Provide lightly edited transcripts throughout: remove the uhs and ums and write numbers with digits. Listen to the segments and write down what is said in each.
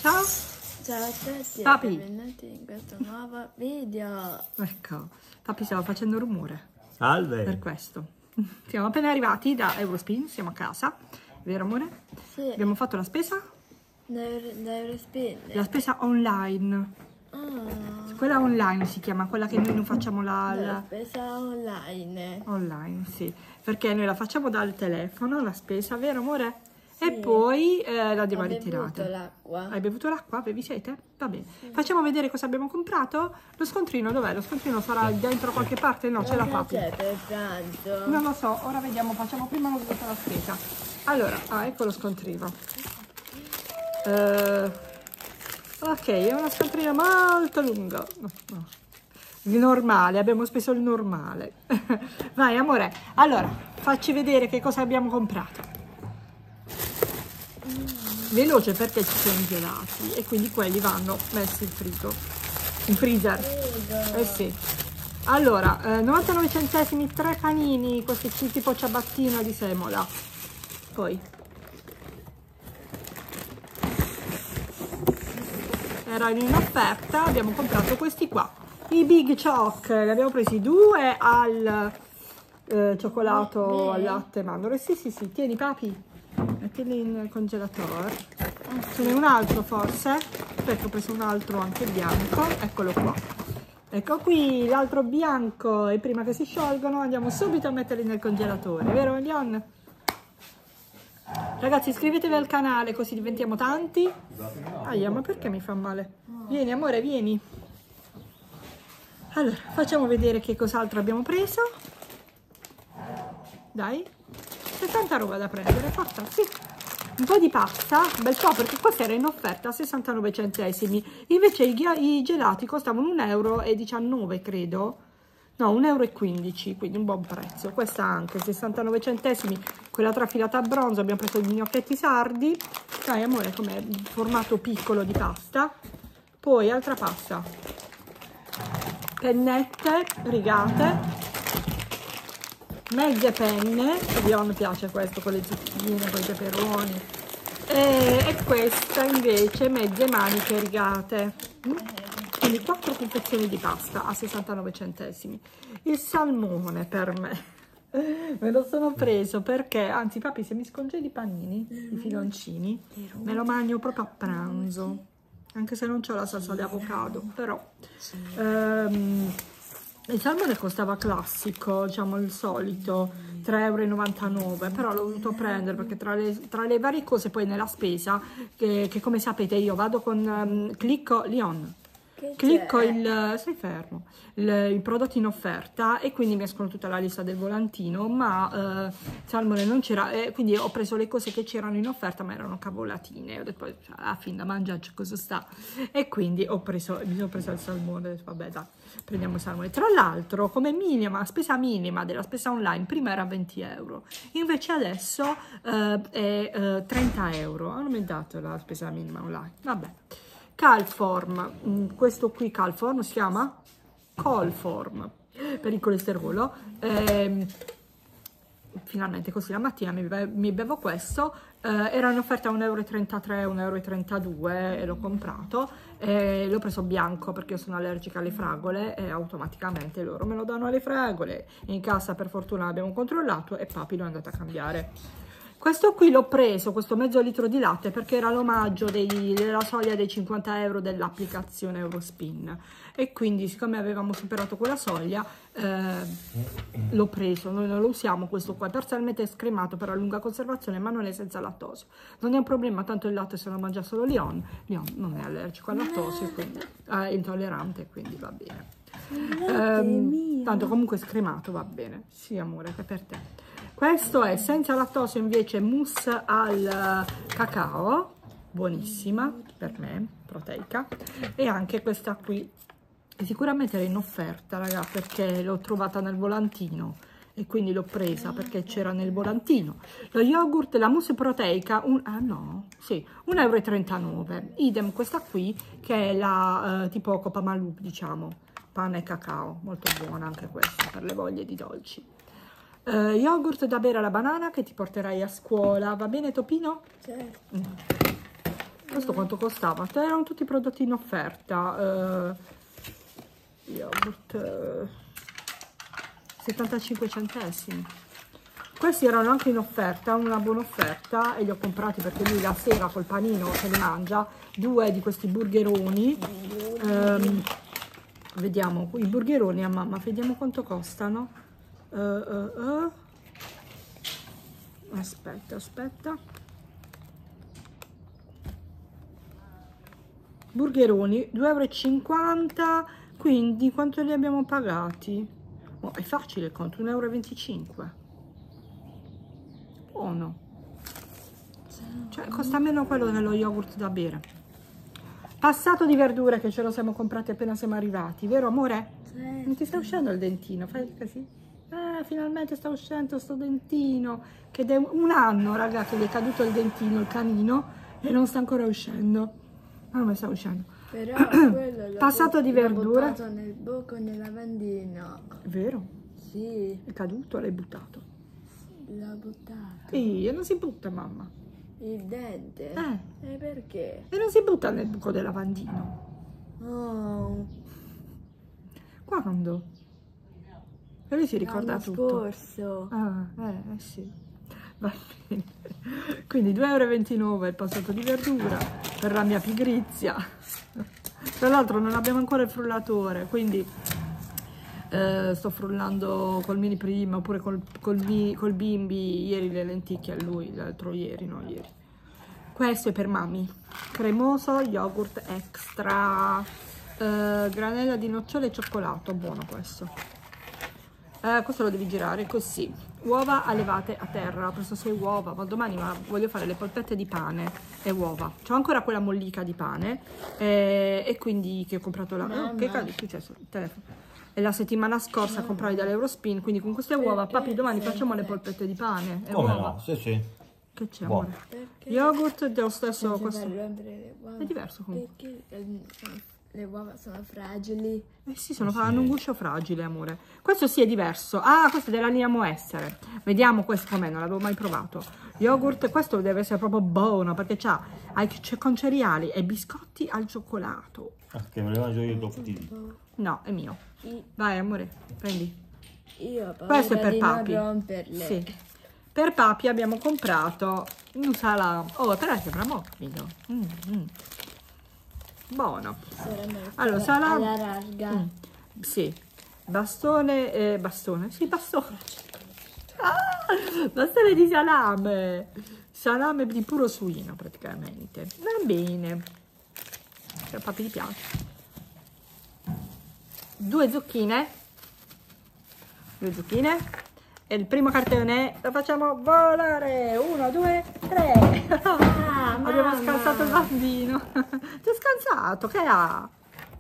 Ciao. Ciao a tutti, Papi. benvenuti in questo nuovo video. Ecco, Papi stava facendo rumore. Salve. Per questo. Siamo appena arrivati da Eurospin, siamo a casa. Vero amore? Sì, Abbiamo fatto la spesa? da Eurospin. La spesa online. Ah, Quella online si chiama, quella che noi non facciamo la spesa online. online, sì. Perché noi la facciamo dal telefono, la spesa, vero amore? Sì. E poi la Ho abbiamo bevuto ritirata. l'acqua. Hai bevuto l'acqua? Bevi sete? Va bene. Facciamo vedere cosa abbiamo comprato. Lo scontrino dov'è? Lo scontrino sarà dentro qualche parte? No, ce l'ha Cosa Papi. c'è per pranzo? Non lo so, ora vediamo, facciamo prima la spesa. Allora, ecco lo scontrino. Ok, è una scontrina molto lunga. No. Il normale, abbiamo speso il normale. Vai amore, allora, facci vedere che cosa abbiamo comprato. Veloce perché ci sono i gelati e quindi quelli vanno messi in frigo, in freezer. Eh sì. Allora, 99 centesimi, 3 panini, questi tipo ciabattino di semola. Poi erano in offerta, abbiamo comprato questi qua, i Big Choc, ne abbiamo presi 2 al cioccolato al latte mandorle. Sì, tieni Papi, mettili in congelatore. Ce n'è un altro forse, perché ho preso un altro anche bianco, eccolo qua. Ecco qui l'altro bianco, e prima che si sciolgono andiamo subito a metterli nel congelatore, vero Leon? Ragazzi, iscrivetevi al canale così diventiamo tanti. Aia, ma perché mi fa male? Vieni amore, vieni. Allora, facciamo vedere che cos'altro abbiamo preso. Dai, c'è tanta roba da prendere, forza, sì. Un po' di pasta, bel po' perché questa era in offerta a 69 centesimi. Invece i gelati costavano 1,19 € credo. No, 1,15 €, quindi un buon prezzo. Questa anche, 69 centesimi. Quella trafilata a bronzo, abbiamo preso gli gnocchetti sardi. Dai amore, com'è? Formato piccolo di pasta. Poi altra pasta. Pennette rigate. Mezze penne, a Leon piace questo con le zucchine, con i peperoni. E questa invece mezze maniche rigate. Quindi 4 confezioni di pasta a 69 centesimi. Il salmone per me me lo sono preso perché, anzi Papi, se mi scongeli i panini, i filoncini, me lo mangio proprio a pranzo, anche se non c'ho la salsa di avocado, però il salmone costava classico, diciamo il solito, 3,99 €, però l'ho voluto prendere perché tra le varie cose poi nella spesa, che come sapete io vado con, clicco stai fermo, i prodotti in offerta e quindi mi escono tutta la lista del volantino, ma salmone non c'era, quindi ho preso le cose che c'erano in offerta ma erano cavolatine, ho detto alla fine da mangiare cosa sta, e quindi mi sono preso il salmone, ho detto, vabbè dai, prendiamo il salmone. Tra l'altro come spesa minima della spesa online prima era 20 €, invece adesso è 30 €, hanno aumentato la spesa minima online, vabbè. Calform, questo qui Calform si chiama Colform per il colesterolo. Finalmente così la mattina mi bevo questo, era in offerta a 1,33 €, 1,32 € e l'ho comprato, l'ho preso bianco perché io sono allergica alle fragole e automaticamente loro me lo danno alle fragole. In casa per fortuna l'abbiamo controllato e Papi lo è andato a cambiare. Questo qui l'ho preso, questo mezzo litro di latte, perché era l'omaggio della soglia dei 50 € dell'applicazione Eurospin. E quindi, siccome avevamo superato quella soglia, l'ho preso. Noi non lo usiamo questo qua, è parzialmente scremato per la lunga conservazione, ma non è senza lattosio. Non è un problema, tanto il latte se lo mangia solo Leon. Leon non è allergico al lattosio, quindi è intollerante, quindi va bene. Tanto comunque scremato va bene. Sì amore, è per te. Questo è senza lattosio invece, mousse al cacao, buonissima per me, proteica. E anche questa qui, sicuramente era in offerta raga, perché l'ho trovata nel volantino e quindi l'ho presa perché c'era nel volantino. Lo yogurt, la mousse proteica, 1,39 €. Idem questa qui che è la tipo Copa Malou, diciamo, pane e cacao, molto buona anche questa per le voglie di dolci. Yogurt da bere alla banana che ti porterai a scuola, va bene Topino? Certo. Questo quanto costava? Erano tutti prodotti in offerta. Yogurt 75 centesimi. Questi erano anche in offerta, una buona offerta, e li ho comprati perché lui la sera col panino se li mangia. 2 di questi burgeroni. Vediamo i burgeroni a mamma, vediamo quanto costano. Aspetta. Burgeroni 2,50 euro, quindi quanto li abbiamo pagati? Oh, è facile il conto, 1,25 euro. Buono. Cioè costa meno quello dello yogurt da bere. Passato di verdure che ce lo siamo comprati appena siamo arrivati, vero amore? Sì. Non ti sta uscendo il dentino? Fai così. Finalmente sta uscendo sto dentino, che è un anno, raga, che gli è caduto il dentino, il canino, e non sta ancora uscendo. Non mi sta uscendo. Però quello Passato di verdure. l'ho buttato nel buco nel lavandino. È vero? Sì, È caduto, l'hai buttato. l'ho buttato. Sì, e non si butta, mamma. Il dente? E perché? E non si butta nel buco del lavandino. Oh, Quando? E lui si ricorda l'anno tutto. scorso. Sì. Va bene. Quindi 2,29 euro il passato di verdura per la mia pigrizia. Tra l'altro non abbiamo ancora il frullatore, quindi sto frullando col mini prima, oppure col bimbi. Ieri le lenticchie a lui, l'altro ieri, no ieri. Questo è per mami. Cremoso yogurt extra, granella di nocciole e cioccolato, buono questo. Questo lo devi girare così. Uova allevate a terra, ho preso 6 uova, ma domani voglio fare le polpette di pane e uova. C'ho ancora quella mollica di pane e quindi che ho comprato che è successo? Il telefono. E la settimana scorsa comprai dall'Eurospin, quindi con queste uova, papi, domani facciamo le polpette di pane e Come uova. no? Sì. Che c'è, Buono. amore? Perché? Yogurt dello stesso, Non si questo fa rompere le uova. è diverso comunque. Perché le uova sono fragili. Sì, hanno un guscio fragile, amore. Questo sì è diverso. Questo è della linea Moessere. Vediamo questo com'è, non l'avevo mai provato. Yogurt, questo deve essere proprio buono perché c'è con cereali e biscotti al cioccolato. Che me le mangio io dopo di. No, è mio. Vai, amore, prendi. Io ho Questo è paura per di papi. non romperle. Sì. Per papi abbiamo comprato un salame. Oh, però sembra morbido. Buono. Allora, salame. Alla larga. Sì. Bastone. Sì, bastone. Bastone di salame. Salame di puro suino praticamente. Va bene. Per papi gli piace. 2 zucchine. E il primo cartone lo facciamo volare. 1, 2, 3. Abbiamo scansato il bambino. Ti ho scansato, che ha?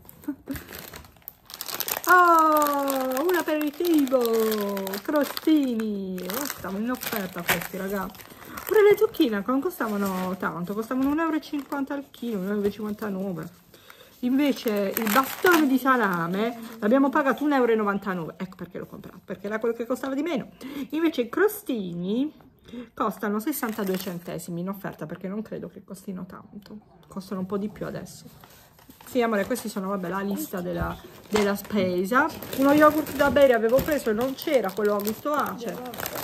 Oh, un aperitivo. Crostini. Stavano in offerta questi, raga. Pure le zucchine non costavano tanto, costavano 1,50 euro al chilo, 1,59 euro. Invece il bastone di salame l'abbiamo pagato 1,99 euro. Ecco perché l'ho comprato, perché era quello che costava di meno. Invece i crostini costano 62 centesimi in offerta, perché non credo che costino tanto. Costano un po' di più adesso. Sì, amore, questi sono, vabbè, la lista della spesa. Uno yogurt da bere avevo preso e non c'era, quello a gusto ace.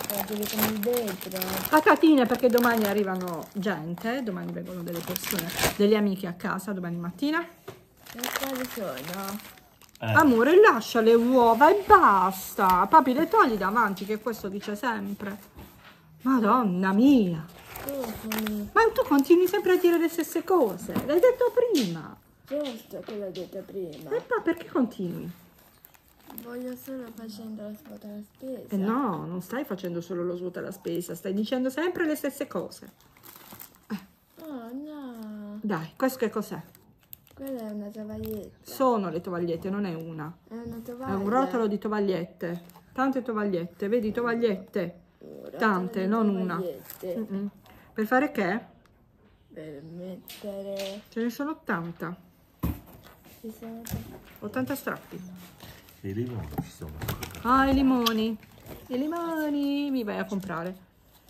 Patatine, perché domani arrivano gente, domani vengono delle persone, delle amiche a casa, domani mattina. E quali sono? Amore, lascia le uova e basta. Papi, le togli davanti, che questo dice sempre. Madonna mia. Ma tu continui sempre a dire le stesse cose. L'hai detto prima. Giusto, quello ho detto prima. Perché continui? Voglio solo facendo la svuota la spesa. No, non stai facendo solo lo svuota la spesa, stai dicendo sempre le stesse cose. Oh no. Dai, questo che cos'è? Quella è una tovaglietta. Sono le tovagliette, non è una. È una È tovaglia. un rotolo di tovagliette. Tante tovagliette, vedi, tovagliette. Tante, non una. Per fare che? Per mettere... Ce ne sono 80. Ci sono... 80 strappi. E i limoni ci sono. I limoni. I limoni mi vai a comprare.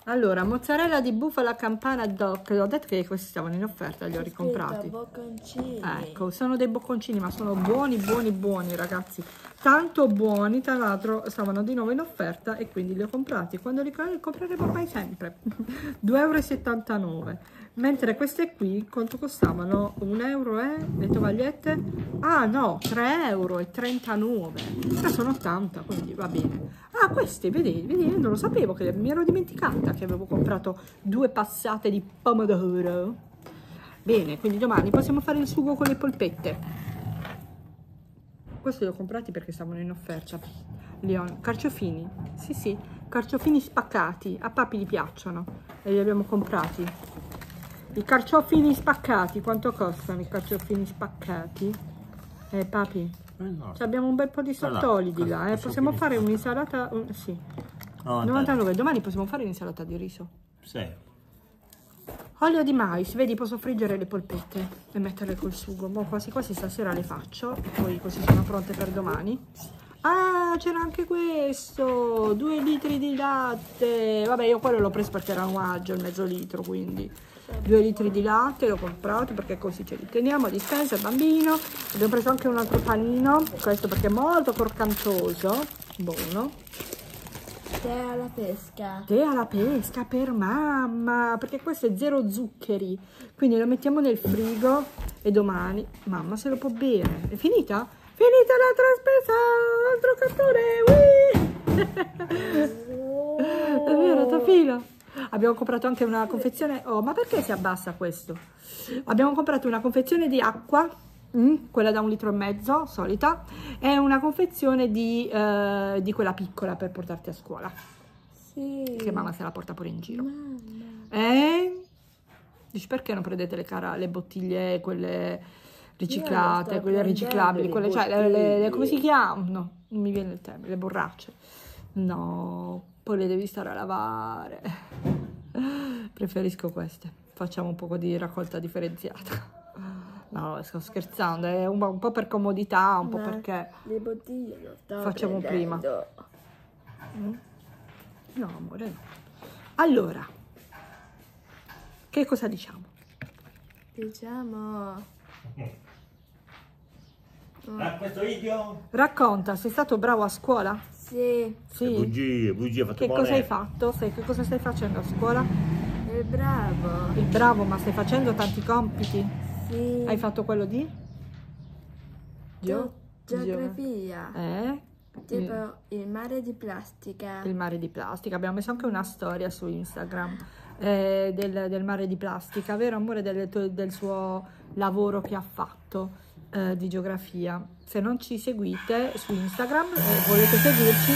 Allora, mozzarella di bufala campana doc. Ho detto che questi stavano in offerta, li ho ricomprati. Bocconcini. Ecco, sono dei bocconcini, ma sono buoni, buoni, buoni, ragazzi. Tanto buoni, tra l'altro stavano di nuovo in offerta e quindi li ho comprati. Quando li compreremo ormai sempre. 2,79 euro. Mentre queste qui, quanto costavano? 1 euro le tovagliette? Ah no, 3,39 euro. Ma sono 80, quindi va bene. Ah, queste, vedi, non lo sapevo, che mi ero dimenticata che avevo comprato 2 passate di pomodoro. Bene, quindi domani possiamo fare il sugo con le polpette. Questi li ho comprati perché stavano in offerta. Carciofini, sì, carciofini spaccati, a papi gli piacciono e li abbiamo comprati. I carciofini spaccati, quanto costano i carciofini spaccati? Papi? No. Abbiamo un bel po' di sottolidi là, possiamo fare un'insalata, sì. 99, domani possiamo fare un'insalata di riso. Sì. Olio di mais, vedi, posso friggere le polpette e metterle col sugo. Boh, quasi quasi stasera le faccio, poi così sono pronte per domani. Ah, c'era anche questo, 2 litri di latte. Vabbè, io quello l'ho preso perché era un omaggio, il mezzo litro, quindi 2 litri di latte l'ho comprato perché così ce li teniamo a dispensa, il bambino. Abbiamo preso anche un altro panino, questo perché è molto croccantoso, buono. Tè alla pesca. Tè alla pesca per mamma, perché questo è 0 zuccheri, quindi lo mettiamo nel frigo e domani mamma se lo può bere. È finita? Finita la spesa, altro cartone, è vero, Tafilo. Abbiamo comprato anche una confezione, oh, ma perché si abbassa questo? Abbiamo comprato una confezione di acqua, quella da 1,5 litri, solita, e una confezione di quella piccola per portarti a scuola. Sì. Che mamma se la porta pure in giro. Mamma. Dici perché non prendete le bottiglie, quelle Io riciclate, sto quelle riciclabili, quelle, cioè bottiglie. come si chiamano? Non mi viene il termine, le borracce. No, poi le devi stare a lavare. Preferisco queste. Facciamo un po' di raccolta differenziata. No, sto scherzando, è un po' per comodità, un po' perché Le bottiglie lo sto facciamo prima. prendendo. No, amore, no. Allora, che cosa diciamo? Diciamo. Questo video? Racconta, sei stato bravo a scuola? Sì. Sì. Bugie fatte Che buone. cosa hai fatto? Che cosa stai facendo a scuola? È bravo. Il bravo, ma stai facendo tanti compiti? Sì. Hai fatto quello di? Geografia. Tipo il mare di plastica. Il mare di plastica. Abbiamo messo anche una storia su Instagram del mare di plastica, vero amore? Del suo lavoro che ha fatto di geografia. Se non ci seguite su Instagram volete seguirci,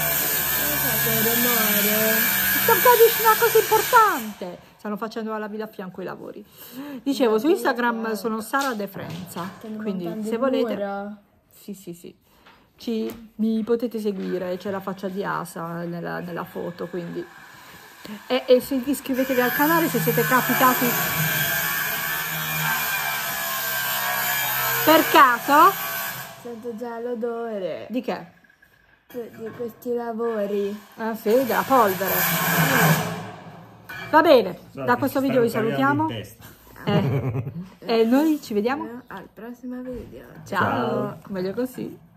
dici una cosa importante. Stanno facendo alla villa a fianco i lavori. Dicevo, su Instagram sono Sara De Frenza, quindi se volete, sì, mi potete seguire, c'è la faccia di Asa nella foto, quindi e se iscrivetevi al canale se siete capitati per caso. Sento già l'odore. Di che? Di questi lavori. Ah sì, della polvere. Va bene, da questo video vi salutiamo e noi ci vediamo Al prossimo video. ciao. Meglio così.